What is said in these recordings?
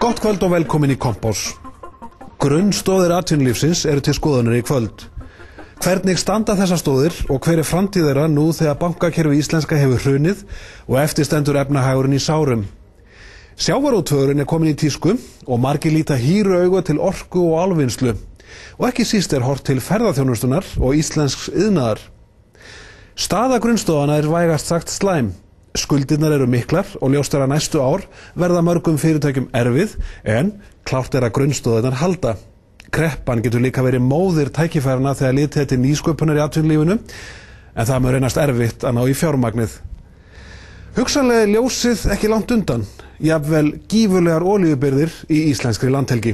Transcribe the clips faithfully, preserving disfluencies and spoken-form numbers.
Gott kvöld og velkomin í Kompás. Grunnstoðir atvinnulífsins eru til skoðunar í kvöld. Hvernig standa þessar stóðir og hver er framtíð þeirra nú þegar bankakerfi íslenska hefur hrunið og eftirstendur efnahagurinn í sárum? Sjávarútvegurinn er komin í tísku og margir líta hýru auga til orku og álvinnslu. Og ekki síst er horft til ferðaþjónustunnar og íslensks iðnaðar. Staða grunnstoðana er vægast sagt slæm. Skuldirnar eru miklar og ljóst er að næstu ár verða mörgum fyrirtækjum erfið en klárt er að grunnstoðirnar halda. Kreppan getur líka verið móðir tækifærana þegar litið til nýsköpunar í atvinnulífinu en það mun reynast erfitt að ná í fjármagnið. Hugsanlega er ljósið ekki langt undan, jafnvel gífurlegar olíubirgðir í íslenskri landhelgi.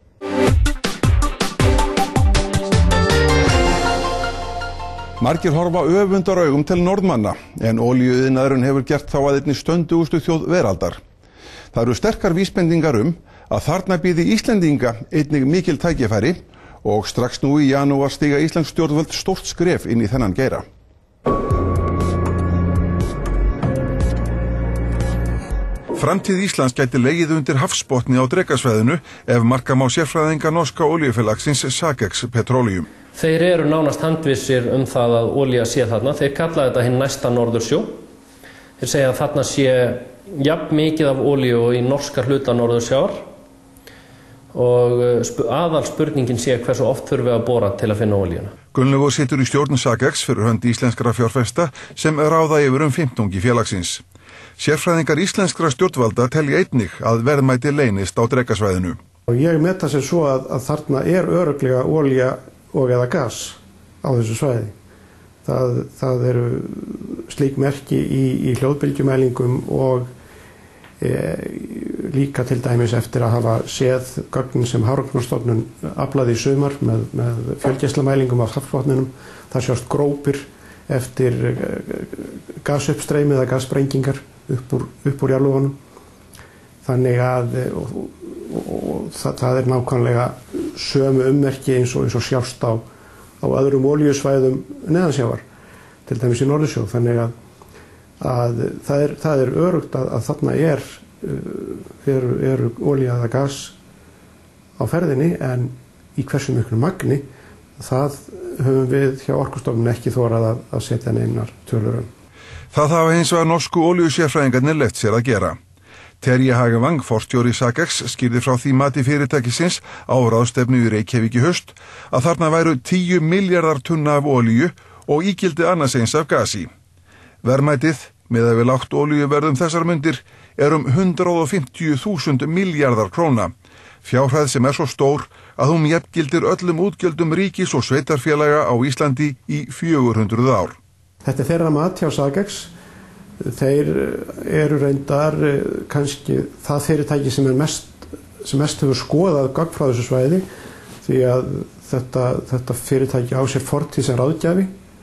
Margir horfa öfundar augum til Norðmanna, en olíuiðnaðurinn hefur gert þá að einni stöndugustu þjóð veraldar. Það eru sterkar vísbendingar um að þarna bíði Íslendinga einnig mikil tækifæri og strax nú í janúar stíga íslensk stjórnvöld stórt skref inn í þennan geira. Framtíð Íslands gæti legið undir hafsbotni á Drekasvæðinu ef marka má sérfræðinga norska olíufélagsins Sagex Petroleum. Þeir eru nánast handvissir um það að olía sé þarna. Þeir kalla þetta hinn næsta Norðursjó. Þeir segja að þarna sé jafn mikið af olíu í norska hluta Norðursjár og aðal spurningin sé hversu oft þurfum við að bora til að finna olíuna. Gunnlaugur situr í stjórn Sagex fyrir hönd íslenskra fjárfesta sem ráða yfir um fimmtungi félagsins. Sérfræðingar íslenskra stjórnvalda telja einnig að verðmæti leynist á Drekasvæðinu. Og ég meta sér svo að, að þarna er örugglega olía og eða gas á þessu svæði. Það, það eru slík merki í, í hljóðbylgjumælingum og e, líka til dæmis eftir að hafa séð gögnin sem Hafrannsóknastofnun aflaði í sumar með, með fjölgeislamælingum af hafsbotninum. Það sjást grópir eftir gasuppstreymi eða gassprengingar upp úr, upp úr jarðlögunum. Þannig að og, og, og það, það er nákvæmlega sömu ummerki eins og, eins og sjást á, á öðrum olíusvæðum neðansjávar, til dæmis í Norðursjó. Þannig að, að það, er, það er örugt að, að þarna er, er, er olía eða gas á ferðinni en í hversu miklu magni það höfum við hjá Orkustofnun ekki þorað að, að setja neinar tölur um. Það hafa hins vegar norsku olíusérfræðingarnir leyft sér að gera. Terje Hagevang, forstjóri Sagex, skýrði frá því mati fyrirtækisins á ráðstefnu í Reykjavík í haust að þarna væru tíu milljarðar tunna af olíu og ígildi annars eins af gasi. Verðmætið, miðað við lágt olíuverðum þessar mundir, er um hundrað og fimmtíu þúsund milljarðar króna. Fjárhæð sem er svo stór að hún jafngildir öllum útgjöldum ríkis og sveitarfélaga á Íslandi í fjögur hundruð ár. Þetta er þeirra mat hjá Sagex. Þeir eru reyndar kannski það fyrirtæki sem er mest, sem mest hefur skoðað gögn frá þessu svæði því að þetta, þetta fyrirtæki á sér fortíð sem ráðgjafi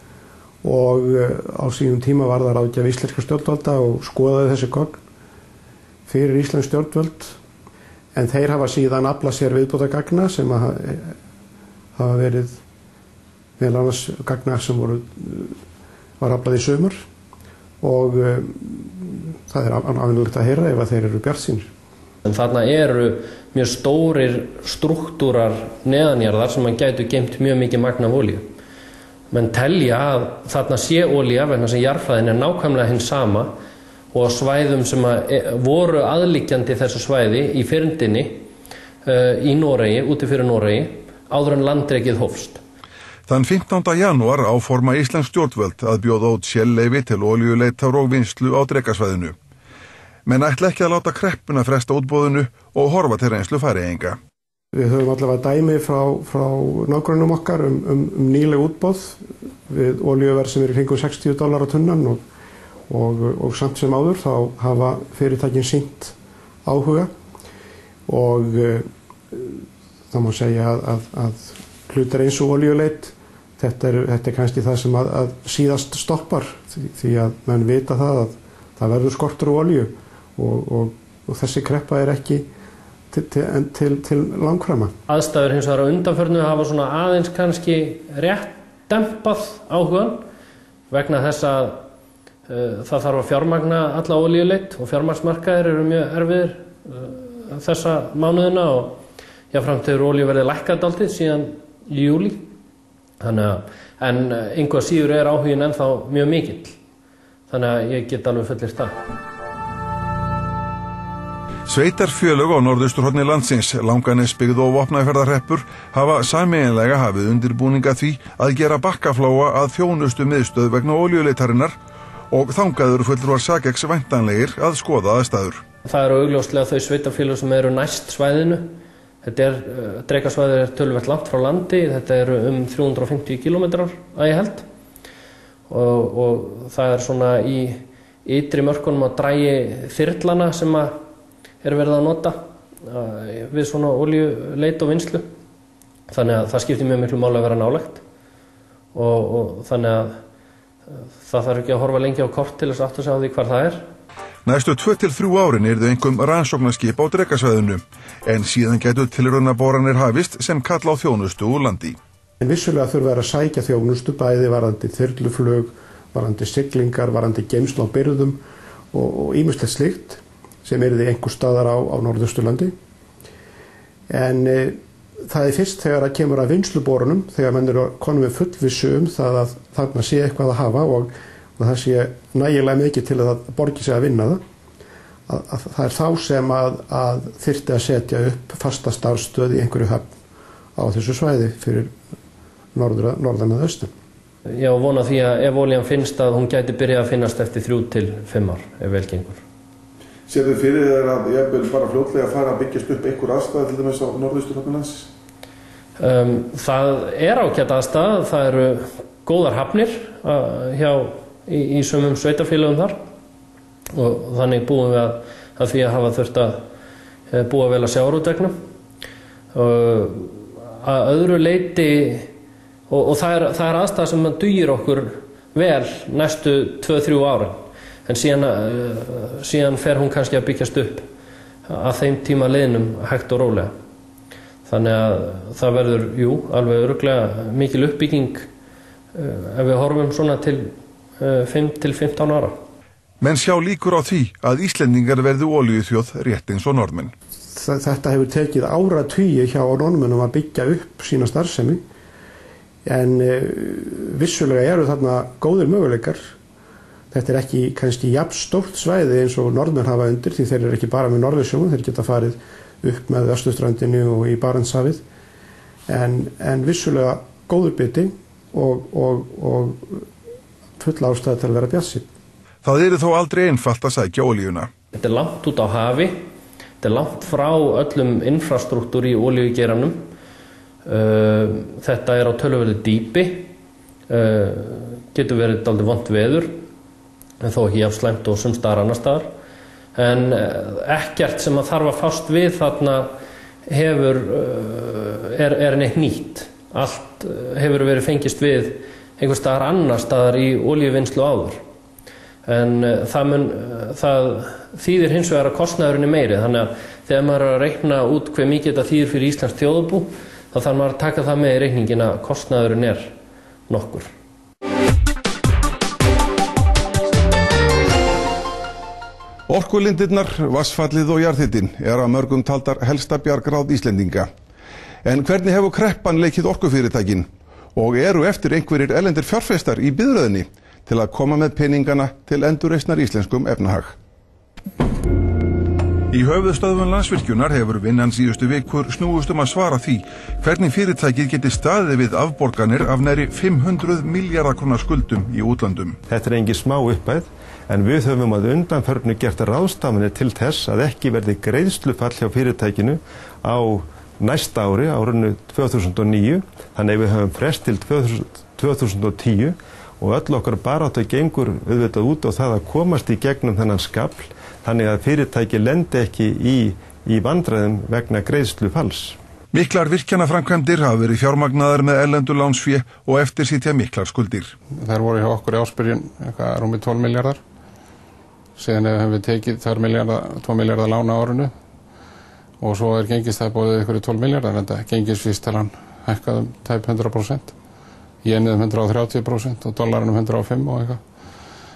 og á sínum tíma var það ráðgjafi íslenska stjórnvalda og skoðaði þessi gögn fyrir íslensk stjórnvöld. En þeir hafa síðan aflað sér viðbótargagna sem að hafa verið meðal annars gagna sem voru, var aflað í sumar og um, það er afnulegt að heyra ef að þeir eru bjartsýnir. En þarna eru mjög stórir struktúrar neðanjarðar sem mann gætu geymt mjög mikið magn af olíu. Menn telja að þarna sé olía vegna sem jarðfræðin er nákvæmlega hinn sama og svæðum sem að voru aðliggjandi þessu svæði í fyrndinni uh, í Noregi, úti fyrir Noregi, áður en landrekið hófst. Þann fimmtánda janúar áforma íslensk stjórnvöld að bjóða út sérleyfi til olíuleitar og vinnslu á Drekasvæðinu. Menn ætla ekki að láta kreppuna fresta útboðinu og horfa til reynslu Færeyinga. Við höfum allavega dæmi frá, frá nágrönnum okkar um, um, um nýleg útboð við olíuverð sem er í kringum sextíu dólar á tunnan og Og, og samt sem áður þá hafa fyrirtækin sýnt áhuga og uh, þá má segja að, að, að hlutir eins og olíuleit þetta er, þetta er kannski það sem að, að síðast stoppar því, því að menn vita það að það verður skortur á olíu og, og, og þessi kreppa er ekki til, til, til, til langframa. Aðstæður hins vegar á undanförnu hafa svona aðeins kannski rétt dempað áhugan vegna þess að það þarf að fjármagna alla olíuleit og fjármagnsmarkaðir eru mjög erfiðir þessa mánuðina og jáfnframt hefur olíuverðið lækkað dálítið síðan í júlí. Þannig að, en engu að síður er áhuginn ennþá mjög mikill. Þannig að ég get alveg fullyrt það. Sveitarfélög á norðausturhorni landsins, Langanesbyggð og Vopnafjarðarhreppur hafa sameiginlega hafið undirbúninga því að gera Bakkaflóa að þjónustu miðstöð vegna olíuleitarinnar og þangaður fulltrúar SAGEX væntanlegir að skoða aðstæður. Það eru augljóslega þau sveitarfélög sem eru næst svæðinu. Þetta er, Drekasvæðið er töluvert langt frá landi, þetta eru um þrjú hundruð og fimmtíu kílómetrar að ég held og, og það er svona í ytri mörkunum að drægi þyrlana sem að er verið að nota við svona olíuleit og vinnslu. Þannig að það skiptir mjög miklu máli að vera nálægt og, og þannig að það þarf ekki að horfa lengi á kort til þess að átta sig á því hvar það er. Næstu tvö til þrjú árin yrðu einkum rannsóknarskip á Drekasvæðinu, en síðan getur tilraunaboranir hafist sem kalla á þjónustu úr landi. En vissulega þurfa að sækja þjónustu bæði varðandi þyrluflug, varðandi siglingar, varðandi geymslu á birgðum og ýmislegt slíkt sem yrði einhver staðar á, á Norðausturlandi. En e, það er fyrst þegar að kemur að vinnsluborunum, þegar menn eru konum við fullvissu um það að þarna sé eitthvað að hafa og, og það sé nægilega mikið til að það borgi sig að vinna það. Að, að, það er þá sem að, að þyrfti að setja upp fasta starfsstöð í einhverju höfn á þessu svæði fyrir norður, norðan að austan. Já, vona því að ef olían finnst að hún gæti byrjað að finnast eftir þrjú til fimm ár, ef vel gengur. Sér þið fyrir þeir að ég vil bara fljótlega fara að byggjast upp einhver aðstæða til dæmis á norðausturhorni landsins? Um, það er ágætt aðstæða, það eru góðar hafnir uh, hjá, í, í sumum sveitarfélögum þar og þannig búum við að, að því að hafa þurft að uh, búa vel að sjávarútveginum. Uh, að öðru leyti, og, og það er, það er aðstæða sem dugir okkur vel næstu tvö til þrjú árin. En síðan, síðan fer hún kannski að byggjast upp að þeim tíma liðnum hægt og rólega. Þannig að það verður, jú, alveg örugglega mikil uppbygging ef við horfum svona til fimm til fimmtán ára. Menn sjá líkur á því að Íslendingar verði olíuþjóð rétt eins og norðmenn. Þetta hefur tekið áratugi hjá norðmennum að byggja upp sína starfsemi, en vissulega eru þarna góðir möguleikar. Þetta er ekki kannski jafn stórt svæði eins og norðmenn hafa undir, því þeir eru ekki bara með Norðursjónum, þeir geta farið upp með Austurströndinni og í Barentshafið, en, en vissulega góður biti og, og, og full ástæða til að vera bjartsýnn. Það eru þó aldrei einfalt að sækja olíuna. Þetta er langt út á hafi, þetta er langt frá öllum infrastruktúr í olíugeiranum, uh, þetta er á töluverðu dýpi, uh, getur verið dálítið vont veður, en þó ekki jafn slæmt og sums staðar annars staðar. En ekkert sem að þarf að fást við þarna hefur, er, er neitt nýtt. Allt hefur verið fengist við einhvers staðar annars staðar í olíuvinnslu áður. En það, mun, það þýðir hins vegar að kostnaðurinn er meiri, þannig að þegar maður er að reikna út hve mikið þetta þýðir fyrir Íslands þjóðarbú, þá þarf maður að taka það með í reikningin að kostnaðurinn er nokkur. Orkulindirnar, vatnsfallið og jarðhitinn er að mörgum taldar helsta bjargráð Íslendinga. En hvernig hefur kreppan leikið orkufyrirtækin og eru eftir einhverjir erlendir fjárfestar í biðröðinni til að koma með peningana til endurreisnar íslenskum efnahag? Í höfuðstöðvun Landsvirkjunar hefur vinnan síðustu vikur snúist um að svara því hvernig fyrirtækið geti staðið við afborganir af næri fimm hundruð milljarða króna skuldum í útlandum. Þetta er engin smá upphæð, en við höfum að undanförnu gert ráðstafanir til þess að ekki verði greiðslufall hjá fyrirtækinu á næsta ári, árinu tvö þúsund og níu, þannig að við höfum frest til tvö þúsund og tíu og öll okkar baráttu gengur auðvitað út á það að komast í gegnum þennan skafl, þannig að fyrirtæki lendi ekki í, í vandræðum vegna greiðslufalls. Miklar virkjanaframkvæmdir hafa verið fjármagnaðar með erlendu lánsfé og eftir sitja miklar skuldir. Þær voru hjá okkur í ársbyrjun eitthvað rúmið tólf milljarðar. Síðan hefum við tekið tvö milljarða lána á árinu og svo er gengistæðbóðið ykkur í tólf milljarðar, en þetta gengisvísitalan hækkað um tæp hundrað prósent, jenið um hundrað og þrjátíu prósent og dollarinn um hundrað og fimm og eitthvað.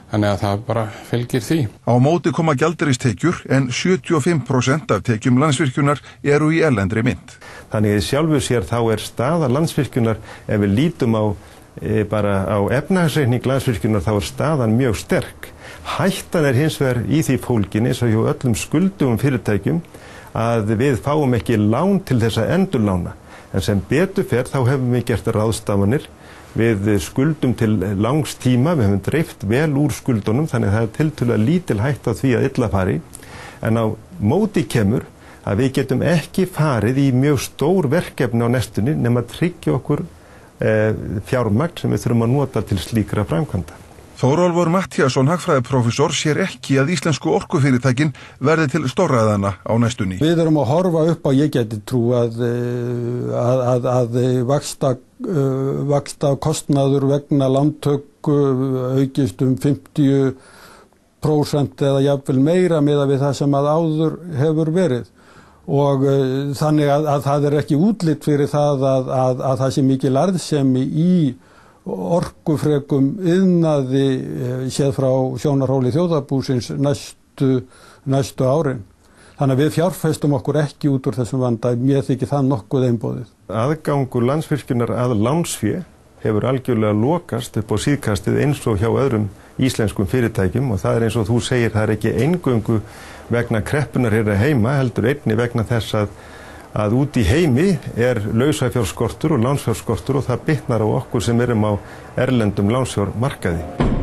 Þannig að það bara fylgir því. Á móti koma gjaldeyristekjur en sjötíu og fimm prósent af tekjum Landsvirkjunar eru í erlendri mynt. Þannig að sjálfu sér þá er staða Landsvirkjunar, ef við lítum á e, bara á efnahagsreikning Landsvirkjunar, þá er staðan mjög sterk. Hættan er hins vegar í því fólkinni, eins og hjá öllum skuldugum fyrirtækjum, að við fáum ekki lán til þess að endurlána. En sem betur fer þá hefum við gert ráðstafanir. Við skuldum til langs tíma, við höfum dreift vel úr skuldunum, þannig að það er tiltölulega lítil hætt á því að illa fari. En á móti kemur að við getum ekki farið í mjög stór verkefni á næstunni nema að tryggja okkur eh, fjármagn sem við þurfum að nota til slíkra framkvæmda. Þórólfur Matthíasson, hagfræðiprófessor, sér ekki að íslensku orkufyrirtækin verði til stórræðana á næstunni. Við erum að horfa upp á, ég geti trú að, að, að, að vaksta, vaksta kostnaður vegna lántöku aukist um fimmtíu prósent eða jafnvel meira miðað við það sem að áður hefur verið. Og uh, þannig að, að það er ekki útlit fyrir það að, að, að það sé mikil arðsemi í orkufrekum iðnaði séð frá sjónarhóli þjóðarbúsins næstu, næstu árin. Þannig að við fjárfestum okkur ekki út úr þessum vanda, mér þykir það nokkuð einboðið. Aðgangur Landsvirkjunar að lánsfé hefur algjörlega lokast upp á síðkastið eins og hjá öðrum íslenskum fyrirtækjum og það er eins og þú segir, það er ekki eingöngu vegna kreppunar hér heima, heldur einni vegna þess að að út í heimi er lausafjárskortur og lánsfjárskortur og það bitnar á okkur sem erum á erlendum lánsfjármarkaði.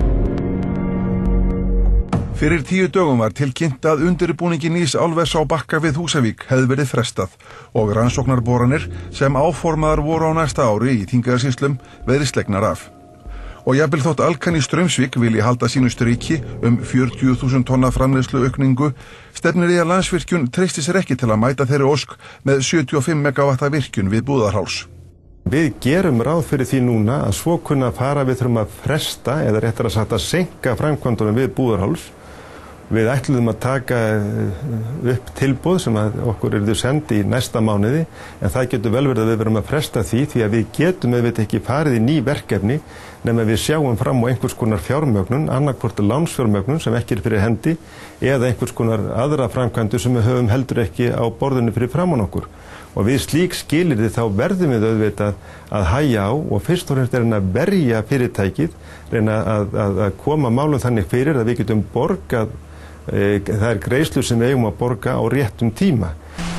Fyrir tíu dögum var tilkynnt að undirbúningi nýs álvers á Bakka við Húsavík hefði verið frestað og rannsóknarboranir sem áformaðar voru á næsta ári í Þingeyjarsýslum verið slegnar af. Og jafnvel þótt Alcan í Straumsvík vilji halda sínu striki um fjörutíu þúsund tonna framleiðslu aukningu, stefnir í að Landsvirkjun treysti sér ekki til að mæta þeirri ósk með sjötíu og fimm megavatta virkjun við Búðarháls. Við gerum ráð fyrir því núna að svo kunna fara við þurfum að fresta eða réttar að sagt að seinka framkvæmdunum við Búðarháls. Við ætluðum að taka upp tilboð sem að okkur eruðu sendi í næsta mánuði en það getur vel verið að við verum að fresta því því að við getum við ekki farið í ný verkefni nema við sjáum fram á einhvers konar fjármögnun, annarkvort lánsfjármögnun sem ekki er fyrir hendi eða einhvers konar aðra framkvæmdu sem við höfum heldur ekki á borðinu fyrir framan okkur. Og við slík skilyrði þá verðum við auðvitað að hægja á og fyrst og fremst er að verja fyrirtækið, reyna að, að, að koma málum þannig fyrir að við getum borgað það er greiðslur sem við eigum að borga á réttum tíma.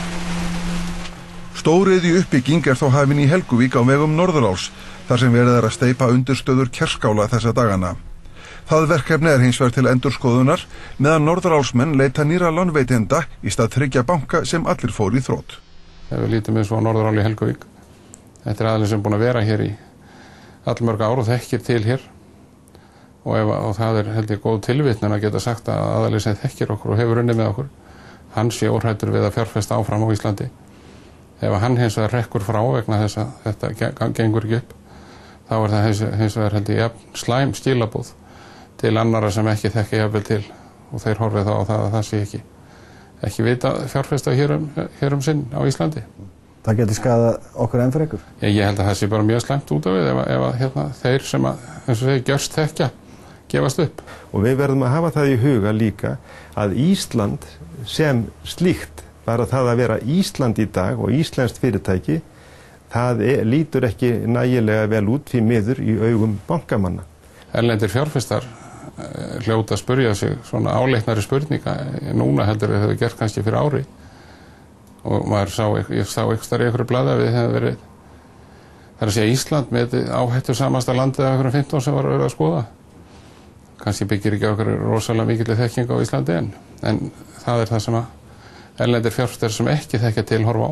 Stóriðju uppbygging er þó hafin í Helguvík á vegum Norðuráls, þar sem verið er að steypa undirstöður Kerskála þessa dagana. Það verkefni er hins vegar til endurskoðunar, meðan Norðurálsmenn leita nýra lánveitenda í stað þriggja banka sem allir fór í þrot. Ef við lítum eins og á Norðurál í Helguvík, þetta er aðeins sem búin að vera hér í allmörg ár og þekkir til hér. Og, ef, og það er held ég góð tilvitnun að geta sagt að aðalið sem þekkir okkur og hefur unnið með okkur, hann sé óhræddur við að fjárfesta áfram á Íslandi. Ef hann hins vegar rekkur frá vegna þess að þetta gengur ekki upp, þá er það hins, hins vegar held ég slæm skilaboð til annara sem ekki þekki jafnvel til og þeir horfið þá á það að það sé ekki, ekki vita fjárfesta hér um, hér um sinn á Íslandi. Það getur skaðað okkur enn fyrir ykkur? Ég, ég held að það sé bara mjög slæmt út af við ef, ef að hérna, þeir sem að, eins og þeir gjörst þekkja gefast upp. Og við verðum að hafa það í huga líka að Ísland sem slíkt, bara það að vera Ísland í dag og íslenskt fyrirtæki, það er, lítur ekki nægilega vel út því miður í augum bankamanna. Erlendir fjárfestar hljóta að spyrja sig svona áleitnari spurninga núna heldur við hefur gert kannski fyrir ári og maður sá, ég sá ekstra í einhverju blaði að við hefum verið það er að segja Ísland með áhættu samasta landið af einhverjum fimmtán sem var að skoða. Kannski byggir ekki okkur rosalega mikilvæg þekking á Íslandi en, en það er það sem að erlendir fjárfestar sem ekki þekkja til horfa á.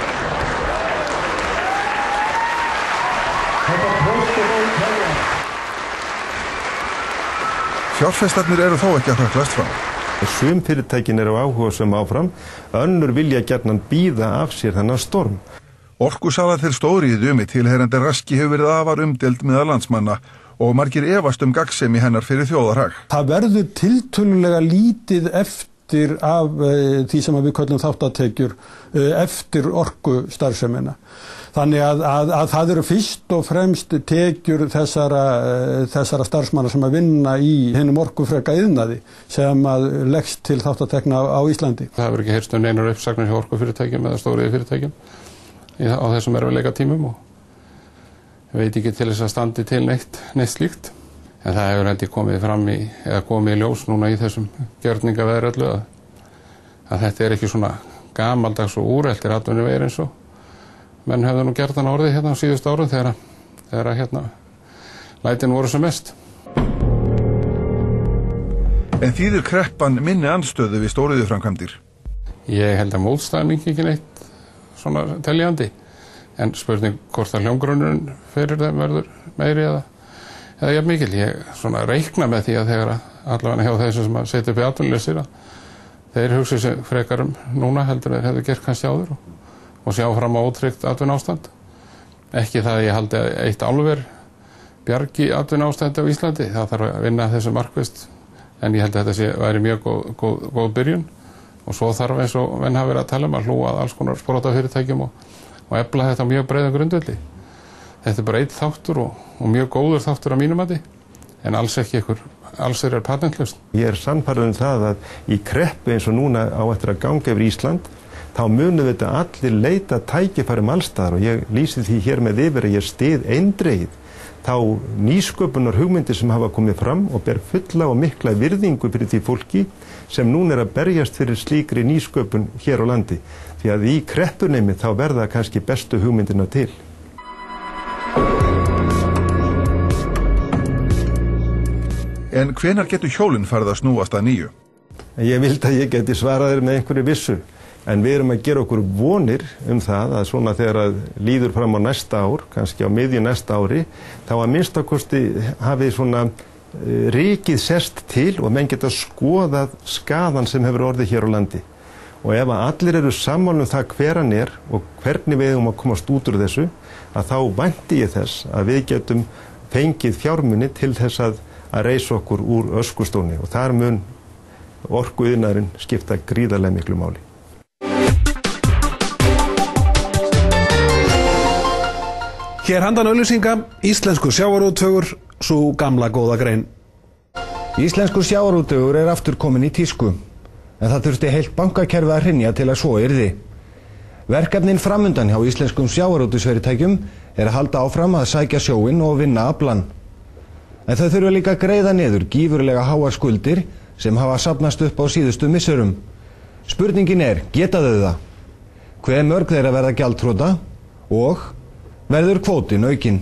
Fjárfestarnir eru þó ekki að hrökklast fram. Sum fyrirtækin eru áhuga sem áfram, önnur vilja gjarnan bíða af sér þennan storm. Orkusala til stóriðju með tilheyrandi raski hefur verið afar umdeild meðal landsmanna og margir efast um gagnsemi hennar fyrir þjóðarhag. Það verður tiltölulega lítið eftir eftir af uh, því sem við köllum þáttatekjur uh, eftir orku starfsemina. Þannig að, að, að það eru fyrst og fremst tekjur þessara, uh, þessara starfsmanna sem að vinna í hinum orkufreka iðnaði sem að leggst til þáttatekna á, á Íslandi. Það hefur ekki heyrst um neinar uppsagnir hjá orkufyrirtækjum eða stóriði fyrirtækjum á þessum erfiðleika tímum og ég veit ekki til þess að standi til neitt, neitt slíkt. En það hefur held ég komið fram í, eða komið í ljós núna í þessum gjörningaveðröllu að, að þetta er ekki svona gamaldags og úreltir atvinnuveir eins og menn hefðu nú gert hann orðið hérna á síðustu árum þegar, þegar hérna lætin voru sem mest. En þýðir kreppan minni andstöðu við stóriðjuframkvæmdir? Ég held að mótstaðan mingi ekki neitt svona teljandi. En spurning hvort að hljómgrunnurinn fyrir þeim verður meiri eða eða jafn mikil. Ég svona reikna með því að þegar allavega hjá þessu sem að setja upp í atvinnuleysir að þeir hugsa sig frekar um núna heldur þeir hefðu gert kannski áður og, og sjá fram á ótryggt atvinnuástand. Ekki það að ég haldi að eitt álver bjargi atvinnuástandi á Íslandi. Það þarf að vinna þessu markvisst en ég held að þetta sé væri mjög góð, góð, góð byrjun og svo þarf eins og menn hafa verið að tala um að hlúa að alls konar sprotafyrirtækjum og, og efla þetta mjög breiðum grundvelli. Þetta er bara einn þáttur og, og mjög góður þáttur að mínum mati, en alls ekki ykkur, alls er patentlaust. Ég er sannfærður um það að í kreppu eins og núna á eftir að ganga yfir Ísland, þá munum við þetta allir leita tækifærum allstaðar og ég lýsi því hér með yfir að ég styð eindregið þá nýsköpunar hugmyndir sem hafa komið fram og ber fulla og mikla virðingu fyrir því fólki sem núna er að berjast fyrir slíkri nýsköpun hér á landi. Því að í kreppunemi þá verða kannski bestu hugmyndina til. En hvenær getur hjólinn farið að snúast að nýju? Ég vildi að ég geti svarað þér með einhverju vissu, en við erum að gera okkur vonir um það að svona þegar að líður fram á næsta ár, kannski á miðju næsta ári, þá að minnstakosti hafið svona rykið sest til og menn geta skoðað skaðan sem hefur orðið hér á landi. Og ef að allir eru sammála um það hver hann er og hvernig við eigum að komast út úr þessu, að þá vænti ég þess að við getum fengið fjármuni til þess að að reisa okkur úr öskustóni og þar mun orkuiðnaðurinn skipta gríðarlega miklu máli. Hér handan auglýsinga, íslenskur sjávarútvegur, sú gamla góða grein. Íslenskur sjávarútvegur er aftur komin í tísku, en það þurfti heilt bankakerfi að hrynja til að svo yrði. Verkefnin framundan hjá íslenskum sjávarútvegsfyrirtækjum er að halda áfram að sækja sjóinn og vinna aflann. En þau þurfa líka að greiða niður gífurlega háar skuldir sem hafa safnast upp á síðustu misserum. Spurningin er, geta þau það? Hve mörg þeirra verða gjaldþrota og verður kvótinn aukinn?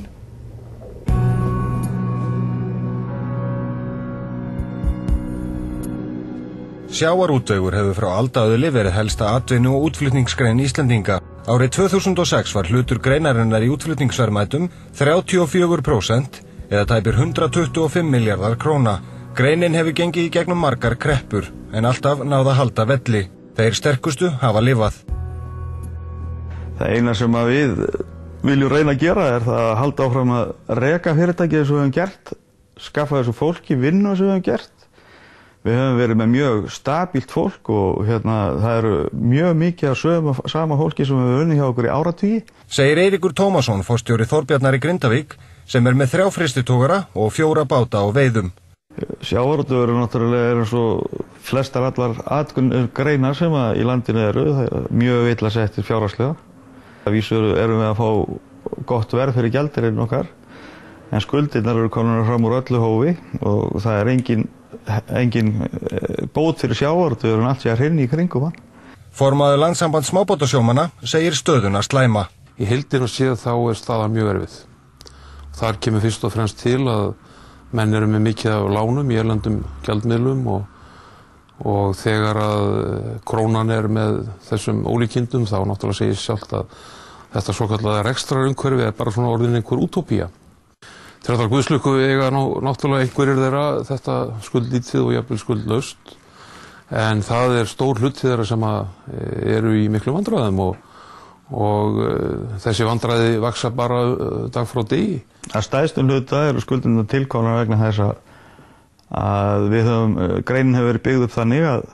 Sjávarútvegur hefur frá aldaöðli verið helsta atvinnu- og útflutningsgrein Íslendinga. Árið tvö þúsund og sex var hlutur greinarinnar í útflutningsverðmætum þrjátíu og fjögur prósent eða tæpir hundrað tuttugu og fimm milljarðar króna. Greinin hefur gengið í gegnum margar kreppur, en alltaf náð að halda velli. Þeir sterkustu hafa lifað. Það eina sem að við viljum reyna að gera er það að halda áfram að reka fyrirtæki eins og við höfum gert, skaffa þessu fólki vinnu eins og við höfum gert. Við höfum verið með mjög stabílt fólk og hérna, það eru mjög mikið af sögum sama fólki sem við höfum unnið hjá okkur í áratugi. Segir Eiríkur Tómasson, forstjóri Þorbjarnar í Grindavík, sem er með þrjá frystitogara og fjóra báta á veiðum. Sjávarútvegur er náttúrulega er eins og flestar allar atvinnugreinar sem að í landinu eru, það er mjög illa settir fjárhagslega. Það vísur erum við að fá gott verð fyrir gjaldeyrin okkar, en skuldirnar eru komin fram úr öllu hófi og það er engin, engin bót fyrir sjávarútvegur en allt sé að hrynja í kringum hann. Formaður Landssamband smábátasjómanna segir stöðuna slæma. Í heildina séð þá er staðan mjög erfið. Þar kemur fyrst og fremst til að menn eru með mikið af lánum í erlendum gjaldmiðlum og, og þegar að krónan er með þessum ólíkindum þá náttúrulega segir sjálft að þetta svokallaða rekstrarumhverfi er bara svona orðin einhver útópía. Þegar það guðslukku eiga náttúrulega einhverjir þeirra þetta skuldlítið og jafnvel skuldlaust en það er stór hluti þeirra sem að eru í miklu vandræðum og og uh, þessi vandræði vaksa bara uh, dag frá degi. Að stæðstum hluta eru skuldina tilkomnar vegna þess að við höfum, greinin hefur verið byggð upp þannig að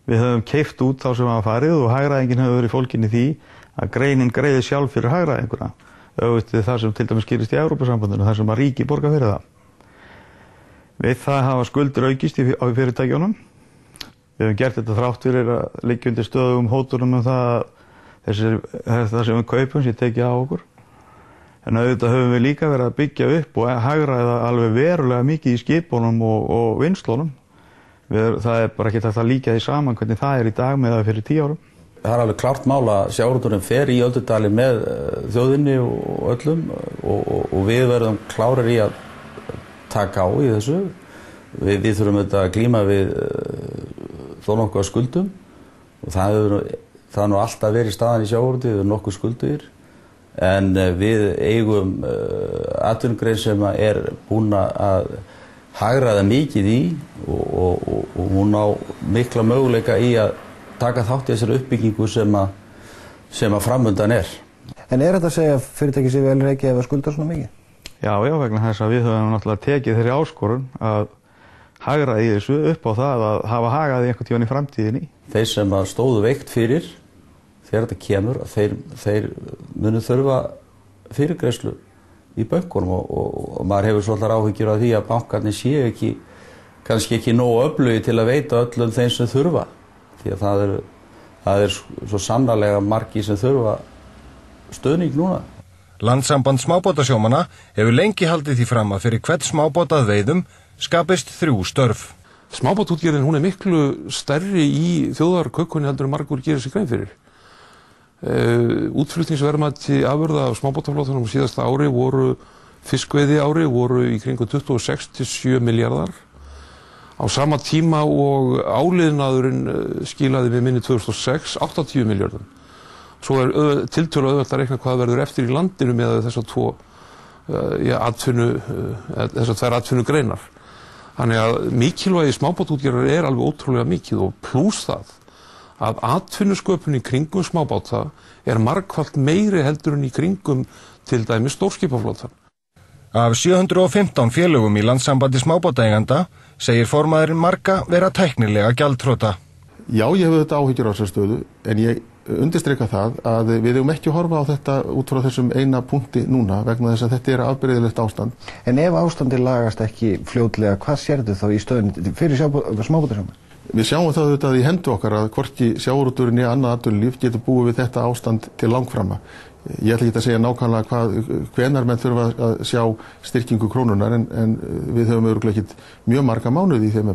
Við höfum keypt út þá sem hafa farið og hagræðingin hefur verið fólgin í því að greinin greiði sjálf fyrir hagræðinguna. Öfugt við það sem til dæmis gerist í Evrópusambandinu, þar sem að ríki borga fyrir það. Við það hafa skuldir aukist í fyrirtækjunum. Við höfum gert þetta þrátt fyrir að liggja undir stöðugum hótunum um það að þessir, það sem við kaupum sé tekið á okkur. En auðvitað höfum við líka verið að byggja upp og hagræða alveg verulega mikið í skipunum og, og vinnslunum. Við, það er bara ekki hægt að líka því saman hvernig það er í dag með það fyrir tíu árum. Það er alveg klárt mál að sjávarútvegurinn fer í öldudali með þjóðinni og öllum og, og, og við verðum klárir í að taka á í þessu. Við, við þurfum auðvitað að glíma við þó nokkuð skuldum og það er, það er nú alltaf verið í staðan í sjávarútvegi, við erum nokkuð skuldur en við eigum atvinnugrein sem er búin að hagræða mikið í og, og, og, og hún á mikla möguleika í að taka þátt í þessari uppbyggingu sem að, sem að framundan er. En er þetta að segja að fyrirtæki sé vel reikið ef að skulda svona mikið? Já, já, vegna þess að við höfum náttúrulega tekið þeirri áskorun að hagræða í þessu upp á það að hafa hagað í einhvern tímann í framtíðinni. Þeir sem að stóðu veikt fyrir þegar þetta kemur, þeir, þeir munu þurfa fyrirgreiðslu í bönkunum og, og, og maður hefur svolítið áhyggjur af því að bankarnir séu ekki, kannski ekki nógu öflugi til að veita öllum þeim sem þurfa. Því að það er, það er svo sannarlega margir sem þurfa stöðning núna. Landssamband smábátasjómanna hefur lengi haldið því fram að fyrir hvert smábáta að veiðum skapist þrjú störf. Smábátaútgerðin hún er miklu stærri í þjóðarkökunni heldur en margur gerir sig grein fyrir. Uh, útflutningsverðmæti afurða af smábátaflotanum síðasta ári voru fiskveiði ári voru í kringum tuttugu og sex til sjö milljarðar á sama tíma og áliðnaðurinn skilaði með minni tvö þúsund og sex áttatíu milljörðum. Svo er uh, tiltölu auðvelt að reikna hvað verður eftir í landinu með þessar tvo uh, ja, atvinnu uh, þessar tvær atvinnu greinar. Þannig að mikilvægi smábátaútgerðar er alveg ótrúlega mikið og plús það að atvinnusköpun í kringum smábáta er margfalt meiri heldur en í kringum til dæmis stórskipaflotan. Af sjö hundruð og fimmtán félögum í Landssambandi smábátaeigenda segir formaðurinn marga vera tæknilega gjaldþrota. Já, ég hef þetta áhyggjur á þessari stöðu en ég undirstrika það að við eigum ekki að horfa á þetta út frá þessum eina punkti núna vegna þess að þetta er afbrigðilegt ástand. En ef ástandi lagast ekki fljótlega, hvað sérðu þá í stöðunni fyrir smábátasjómenn? Við sjáum það auðvitað í hendu okkar að hvorki sjávarútvegurinn né annað atvinnulíf getur búið við þetta ástand til langframa. Ég ætla ekki að segja nákvæmlega hvað, hvenær menn þurfa að sjá styrkingu krónunar en, en við höfum örugglega ekkert mjög marga mánuði í þeim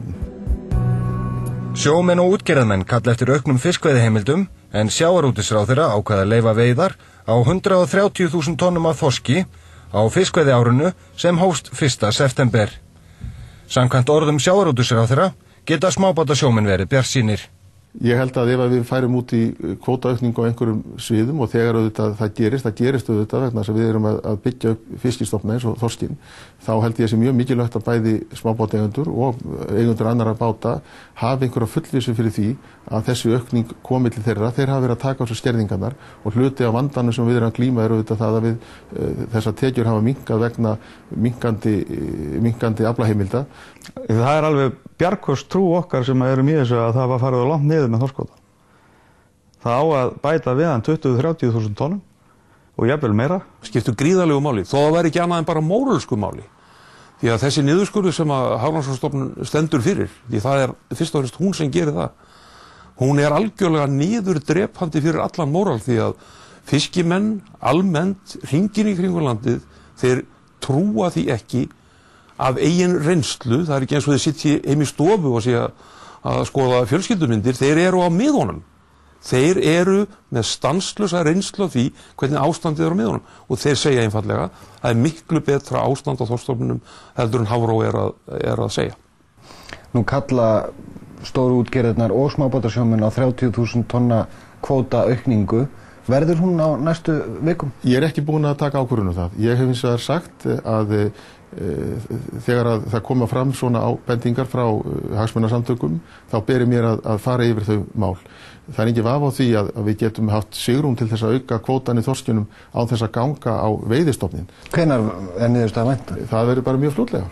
efnum. Sjómenn og útgerðarmenn kalla eftir auknum fiskveiðiheimildum en sjávarútvegsráðherra ákvað að leyfa veiðar á hundrað og þrjátíu þúsund tonnum af þorski á fiskveiðiárinu sem hófst fyrsta september. Samkvæmt orðum sjávarútvegsráðherra geta smábátasjómenn verið bjartsýnir. Ég held að ef við færum út í kvótaaukningu á einhverjum sviðum og þegar auðvitað það gerist, það gerist auðvitað vegna þess að við erum að byggja upp fiskistofna eins og þorskinn, þá held ég sé mjög mikilvægt að bæði smábátaeigendur og eigendur annarra báta hafi einhverja fullvissu fyrir því að þessi aukning komi til þeirra. Þeir hafa verið að taka á sig skerðingarnar og hluti af vandanum sem við erum að glíma er auðvitað það að við uh, þessar tekjur hafa minnkað vegna minnkandi, minnkandi aflaheimilda. Það er alveg bjargkost trú okkar sem erum í þessu að það var farið á langt niður með þorskvóta. Það á að bæta við hann tuttugu til þrjátíu þúsund tonnum og jafnvel meira. Skiptu gríðarlegu máli, þó það væri ekki annað en bara móralsku máli. Því að þessi niðurskurður sem að Hafrannsóknastofnun stendur fyrir, því það er fyrst og fremst hún sem gerir það, hún er algjörlega niðurdrepandi fyrir allan móral því að fiskimenn almennt hringinn í kringum landið, þeir trúa því ekki af eigin reynslu, það er ekki eins og þeir sitji heim í stofu og sé að skoða fjölskyldumyndir, þeir eru á miðunum. Þeir eru með stanslösa reynslu af því hvernig ástandið er á miðunum og þeir segja einfallega að það er miklu betra ástand á þorskstofninum heldur en Hafró er að, er að segja. Nú kalla stóru útgerðirnar og smábátasjómenn á þrjátíu þúsund tonna kvóta aukningu. Verður hún á næstu vikum? Ég er ekki búinn að taka ákvörðun um það. Ég hef hins vegar sagt að e, þegar að það koma fram svona ábendingar frá hagsmunasamtökum þá beri mér að, að fara yfir þau mál. Það er ekki vafa á því að, að við getum haft svigrúm til þess að auka kvótan í þorskjunum á þess að ganga á veiðistofnin. Hvenær er niðurstaða vænta? Það verður bara mjög fljótlega.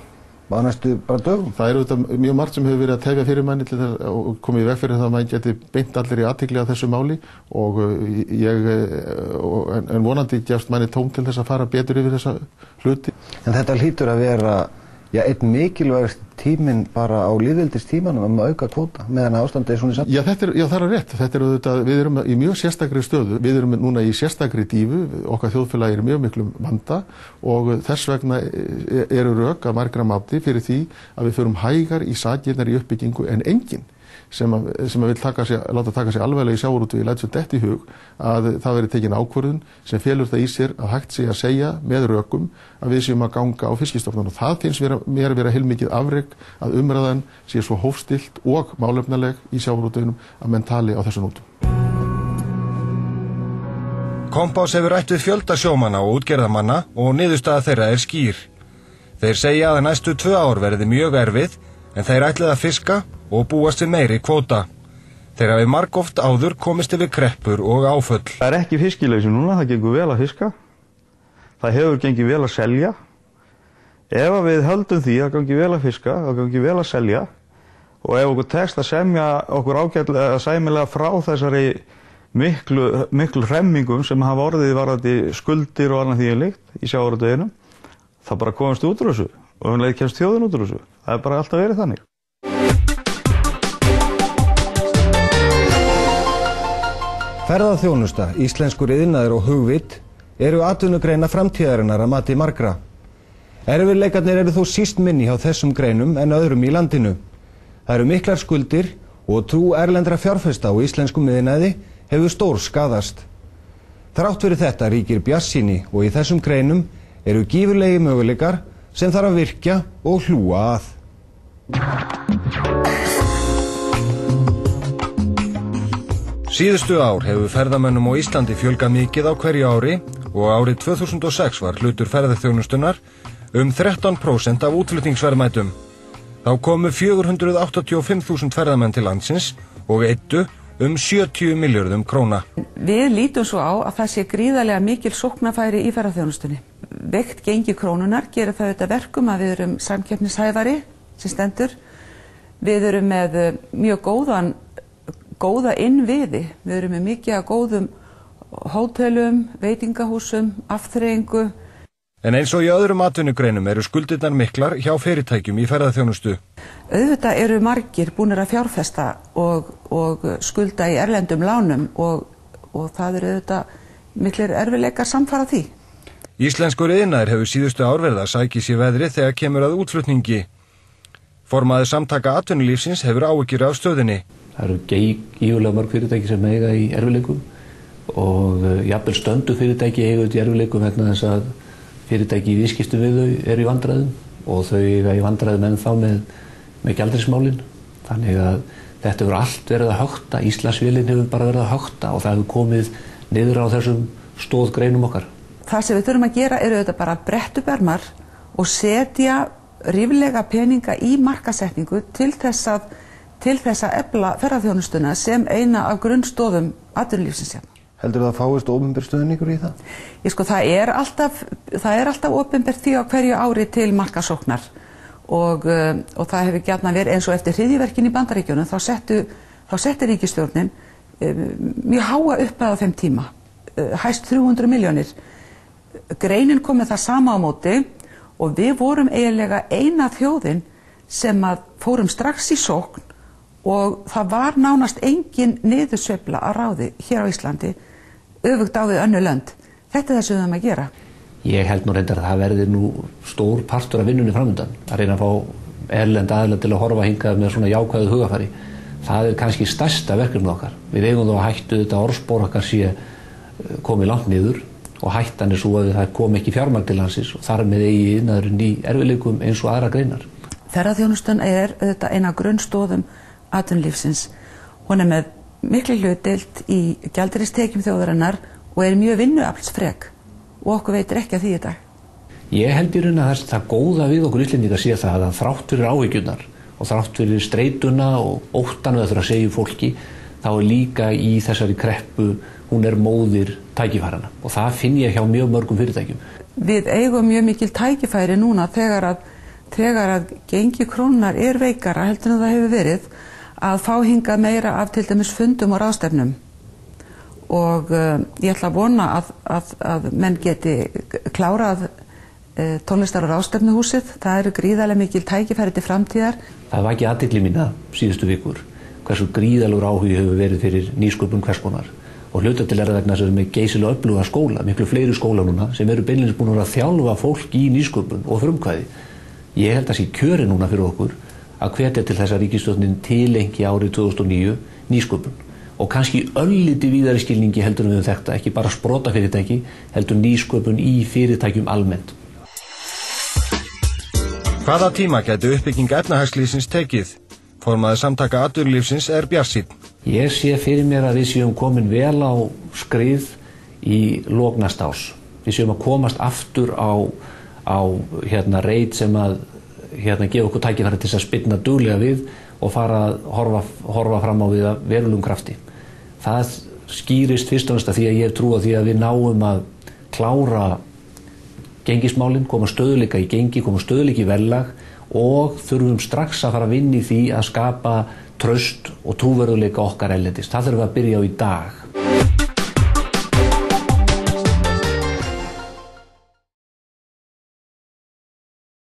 á næstu bara dögum? Það er auðvitað mjög margt sem hefur verið að tefja fyrir manni til þess að koma í veg fyrir það að maður geti beint allir í athygli að þessu máli og ég, en vonandi gefst manni tóm til þess að fara betur yfir þessa hluti. En þetta hlýtur að vera, já, einn mikilvægast tíminn bara á lýðveldistímanum um að auka kvóta meðan ástandið er svona samt. Já, þetta er, já, það er rétt. Þetta er auðvitað, við erum í mjög sérstakri stöðu. Við erum núna í sérstakri dífu, okkar þjóðfélagi er mjög miklum vanda og þess vegna eru rök að margra mati fyrir því að við förum hægar í sakirnar í uppbyggingu en enginn sem að, sem að vil taka sig, láta taka sig alveglega í sjávarútvegi lætur sér dett í hug að það veri tekin ákvörðun sem felur það í sér að hægt sé að segja með rökum að við séum að ganga á fiskistofnunum. Það finnst vera, mér að vera heilmikið afrek að umræðan sé svo hófstillt og málefnaleg í sjávarútveginum að menn tali á þessu nótum. Kompás hefur rætt við fjölda sjómanna og útgerðarmanna og niðurstaða þeirra er skýr. Þeir segja að næstu tvö ár verði mjög erfið en þeir ætlið að fiska og búast við meiri kvóta. Þeir hafi margoft áður komist yfir kreppur og áföll. Það er ekki fiskileysi núna, það gengur vel að fiska. Það hefur gengið vel að selja. Ef við höldum því að gangi vel að fiska, það gangi vel að selja og ef okkur tekst að semja okkur ágætlega sæmilega frá þessari miklu, miklu hremmingum sem hafa orðið varðandi skuldir og annað því en líkt í sjávarútveginum, þá bara komast út úr þessu og um leið kemst þjóðin út úr þessu. Það er bara alltaf verið þannig. Ferðaþjónusta, íslenskur iðnaður og hugvit eru atvinnugreina framtíðarinnar að mati margra. Erfiðleikarnir eru þó síst minni hjá þessum greinum en öðrum í landinu. Það eru miklar skuldir og trú erlendra fjárfesta á íslenskum iðnaði hefur stór skaðast. Þrátt fyrir þetta ríkir bjartsýni og í þessum greinum eru gífurlegi möguleikar sem þarf að virkja og hlúa að. Síðustu ár hefur ferðamönnum á Íslandi fjölgað mikið á hverju ári og árið tvö þúsund og sex var hlutur ferðaþjónustunnar um þrettán prósent af útflutningsverðmætum. Þá komu fjögur hundruð áttatíu og fimm þúsund ferðamenn til landsins og eyddu um sjötíu milljörðum króna. Við lítum svo á að það sé gríðarlega mikil sóknarfæri í ferðaþjónustunni. Veikt gengi krónunar gerir það auðvitað verkum að við erum samkeppnishæfari sem stendur. Við erum með mjög góðan góða innviði. Við erum með mikið að góðum hótelum, veitingahúsum, afþreyingu. En eins og í öðrum atvinnugreinum eru skuldirnar miklar hjá fyrirtækjum í ferðaþjónustu. Auðvitað eru margir búnir að fjárfesta og, og skulda í erlendum lánum og, og það eru auðvitað miklir erfiðleikar samfara því. Íslenskur iðnaður hefur síðustu ár verið að sækja sér veðrið þegar kemur að útflutningi. Formaður samtaka atvinnulífsins hefur áhyggjur af stöðinni. Það eru gífurlega mörg fyrirtæki sem eiga í erfiðleikum og jafnvel stöndu fyrirtæki eiga í erfiðleikum vegna þess að fyrirtæki í viðskiptum við þau eru í vandræðum og þau eiga í vandræðum ennþá með, með gjaldeyrismálin. Þannig að þetta hefur allt verið að högta, Íslandsvélin hefur bara verið að högta og það hefur komið niður á þessum stóðgreinum okkar. Það sem við þurfum að gera eru þetta bara brettu bermar og setja ríflega peninga í markasetningu til þess að til þess að efla ferðaþjónustuna sem eina af grunnstoðum atvinnulífsins hérna. Heldur það að fáist opinber stuðningur í það? Ég sko, það er alltaf, það er alltaf opinber því á hverju ári til markasóknar og, og það hefur gjarnan verið eins og eftir hryðjuverkin í Bandaríkjunum þá settu, þá setti ríkisstjórnin mjög háa upphæð á þeim tíma, hæst þrjú hundruð milljónir. Greinin kom með það sama á móti og við vorum eiginlega eina þjóðin sem að fórum strax í sókn og það var nánast engin niðursveifla að ráði hér á Íslandi öfugt á við önnur lönd. Þetta er það sem við höfum að gera. Ég held nú reyndar að það verði nú stór partur af vinnunni framundan. Að reyna að fá erlend aðila til að horfa hingað með svona jákvæðu hugafari. Það er kannski stærsta verkefni okkar. Við eigum þó að hættu þetta orðspor okkar sé komið langt niður og hættan er svo að það kom ekki fjármagn til landsins og þar með eigi iðnaðurinn í erfiðleikum eins og aðra greinar. Ferðaþjónustan er auðvitað eina grunnstoðum atvinnulífsins. Hún er með miklu hlutdeild í gjaldeyristekjum þjóðarinnar og er mjög vinnuaflsfrek og okkur veitir ekki að því í dag. Ég held í raun að það, það góða við okkur Íslendingar sé það að þrátt fyrir áhyggjurnar og þrátt fyrir streituna og óttan við að þurfa að segja fólki þá er líka í þessari kreppu hún er móðir tækifærana og það finn ég hjá mjög mörgum fyrirtækjum. Við eigum mjög mikil tækifæri núna þegar að þegar að gengi krónunar er veikara heldur en það hefur verið að fá hingað meira af til dæmis fundum og ráðstefnum og uh, ég ætla að vona að, að, að menn geti klárað uh, tónlistar- og ráðstefnuhúsið. Það eru gríðarlega mikil tækifæri til framtíðar. Það var ekki athygli mína síðustu vikur hversu gríðalegur áhugi hefur verið fyrir nýsköpun hvers konar og hluta til er það vegna þess að við erum með geysilega öfluga skóla, miklu fleiri skóla núna sem eru beinlínis búin að þjálfa fólk í nýsköpun og frumkvæði. Ég held að sé kjöri núna fyrir okkur að hvetja til þess að ríkisstjórnin tilengi árið tvö þúsund og níu nýsköpun og kannski ölliti víðari skilningi heldur við um þetta, ekki bara sprotafyrirtæki, heldur nýsköpun í fyrirtækjum almennt. Hvaða tíma gæti uppbygging efnahagslífsins tekið? Formaður samtaka atvinnulífsins er bjartsýnn. Ég sé fyrir mér að við séum komin vel á skrið í lok næsta árs. Við séum að komast aftur á, á hérna, reit sem að hérna, gefa okkur tækifæri til að spinna duglega við og fara að horfa, horfa fram á við að verulegum krafti. Það skýrist fyrst og næst að því að ég trúa því að við náum að klára gengismálin, koma stöðuleika í gengi, koma stöðuleika í verðlag og þurfum strax að fara að vinna í því að skapa traust og trúverðuleika okkar erlendis. Það þurfum við að byrja á í dag.